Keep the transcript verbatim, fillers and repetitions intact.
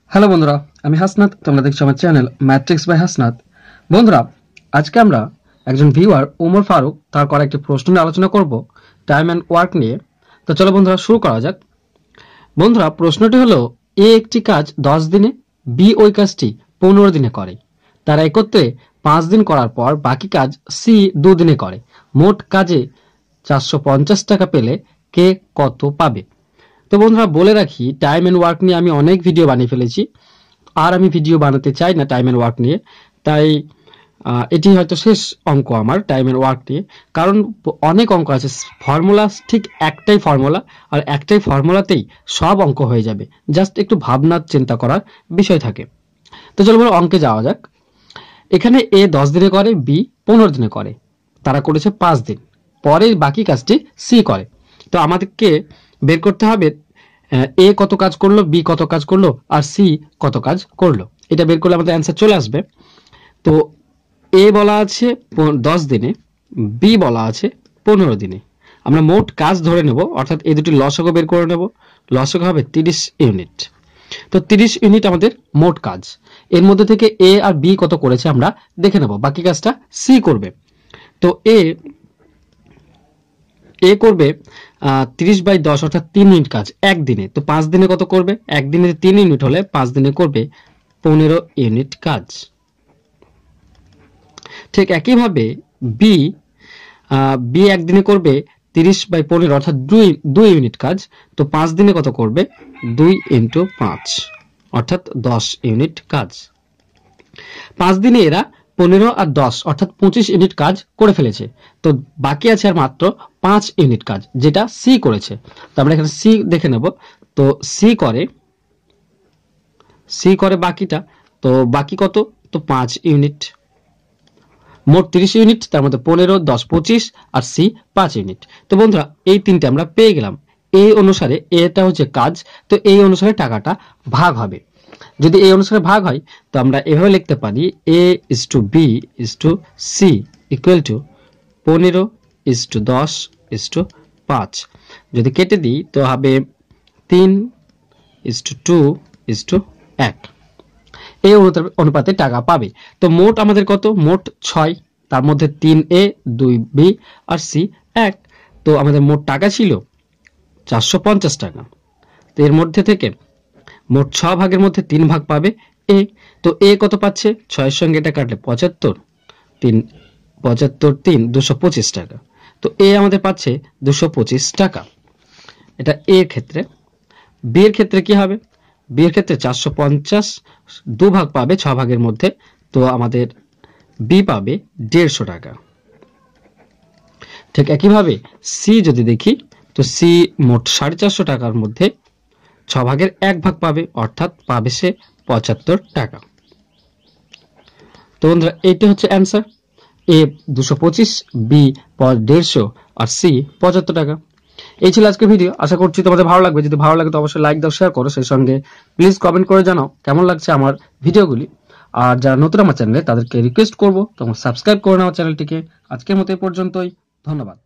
Hello বন্ধুরা, আমি হাসনাত। তোমরা দেখছো আমার চ্যানেল ম্যাট্রিক্স বাই হাসনাত। বন্ধুরা, আজকে আমরা একজন ভিউয়ার ওমর ফারুক তার করা একটি প্রশ্ন নিয়ে আলোচনা করব টাইম অ্যান্ড ওয়ার্ক নিয়ে। তো চলো বন্ধুরা শুরু করা যাক। বন্ধুরা, প্রশ্নটি হলো, এ একটি কাজ দশ দিনে, বি ওই কাজটি পনেরো দিনে করে। তারা একত্রে পাঁচ দিন করার পর বাকি কাজ সি দুদিনে করে। মোট কাজে চারশো পঞ্চাশ টাকা পেলে কে কত পাবে? তো বন্ধুরা বলে রাখি, টাইম অ্যান্ড ওয়ার্ক নিয়ে আমি অনেক ভিডিও বানিয়ে ফেলেছি, আর আমি ভিডিও বানাতে চাই না টাইম অ্যান্ড ওয়ার্ক নিয়ে। তাই এটি হয়তো শেষ অঙ্ক আমার টাইম অ্যান্ড ওয়ার্ক নিয়ে। কারণ অনেক অঙ্ক আছে, ফর্মুলা ঠিক একটাই ফর্মুলা, আর একটাই ফর্মুলাতেই সব অঙ্ক হয়ে যাবে। জাস্ট একটু ভাবনা চিন্তা করার বিষয় থাকে। তো চলো বলো অঙ্কে যাওয়া যাক। এখানে এ দশ দিনে করে, বি পনেরো দিনে করে। তারা করেছে পাঁচ দিন, পরে বাকি কাজটি সি করে। তো আমাদেরকে বের করতে হবে এ কত কাজ করলো, বি কত কাজ করলো, আর সি কত কাজ করলো। এটা বের করলে আমাদের অ্যান্সার চলে আসবে। তো এ বলা আছে দশ দিনে, বি বলা আছে পনেরো দিনে। আমরা মোট কাজ ধরে নেব, অর্থাৎ এই দুটি লসাগু বের করে নেব। লসাগু হবে তিরিশ ইউনিট। তো তিরিশ ইউনিট আমাদের মোট কাজ। এর মধ্যে থেকে এ আর বি কত করেছে আমরা দেখে নেব, বাকি কাজটা সি করবে। তো এ এ করবে তিরিশ বাই দশ, অর্থাৎ তিন ইউনিট কাজ একদিনে। তো পাঁচ দিনে কত করবে? একদিনে তিন ইউনিট হলে পাঁচ দিনে করবে পনেরো ইউনিট কাজ। ঠিক একইভাবে বি বি একদিনে করবে তিরিশ বাই পনেরো, অর্থাৎ দুই দুই ইউনিট কাজ। তো পাঁচ দিনে কত করবে? দুই ইন্টু পাঁচ, অর্থাৎ দশ ইউনিট কাজ। পাঁচ দিনে এরা পনেরো আর দশ, অর্থাৎ পঁচিশ ইউনিট কাজ করে ফেলেছে। তো বাকি আছে আর মাত্র পাঁচ ইউনিট কাজ, যেটা সি করেছে। তো আমরা এখানে সি দেখে নেব। তো সি করে সি করে বাকিটা। তো বাকি কত? তো পাঁচ ইউনিট। মোট তিরিশ ইউনিট, তার মধ্যে পনেরো, দশ, পঁচিশ, আর সি পাঁচ ইউনিট। তো বন্ধুরা এই তিনটে আমরা পেয়ে গেলাম। এই অনুসারে এটা হচ্ছে কাজ, তো এই অনুসারে টাকাটা ভাগ হবে। যদি এই অনুসারে ভাগ হয় তো আমরা এভাবে লিখতে পারি, A is to B is to C equal to পনেরো ইজ টু দশ ইজ টু পাঁচ। যদি কেটে দিই তো হবে তিন is to two is to এক। এই অনুপাতে টাকা পাবে। তো মোট আমাদের কত? মোট ছয়, তার মধ্যে তিন এ, দুই বি, আর সি এক। তো আমাদের মোট টাকা ছিল চারশো পঞ্চাশ টাকা। তো এর মধ্যে থেকে মোট ছ ভাগের মধ্যে তিন ভাগ পাবে এ। তো এ কত পাচ্ছে? ছয়ের সঙ্গে এটা কাটলে পঁচাত্তর, তিন পঁচাত্তর তিন দুশো পঁচিশ টাকা। তো এ আমাদের পাচ্ছে দুশো পঁচিশ টাকা। এটা এর ক্ষেত্রে। বি এর ক্ষেত্রে কি হবে? বি এর ক্ষেত্রে চারশো পঞ্চাশ দু ভাগ পাবে ছ ভাগের মধ্যে। তো আমাদের বি পাবে দেড়শো টাকা। ঠিক একইভাবে সি যদি দেখি, তো সি মোট সাড়ে চারশো টাকার মধ্যে ছ ভাগের এক ভাগ পাবে, অর্থাৎ পাবে সে পঁচাত্তর টাকা। তো বন্ধুরা এইটা হচ্ছে অ্যান্সার। এ দুশো পঁচিশ, বি দেড়শো, আর সি পঁচাত্তর টাকা। এই ছিল আজকের ভিডিও। আশা করছি তোমাদের ভালো লাগবে। যদি ভালো লাগে তো অবশ্যই লাইক দাও, শেয়ার করো। সেই সঙ্গে প্লিজ কমেন্ট করে জানাও কেমন লাগছে আমার ভিডিওগুলি। আর যারা নতুন আমার চ্যানেলে, তাদেরকে রিকোয়েস্ট করবো তোমরা সাবস্ক্রাইব করে নাও চ্যানেলটিকে। আজকের মতো এই পর্যন্তই। ধন্যবাদ।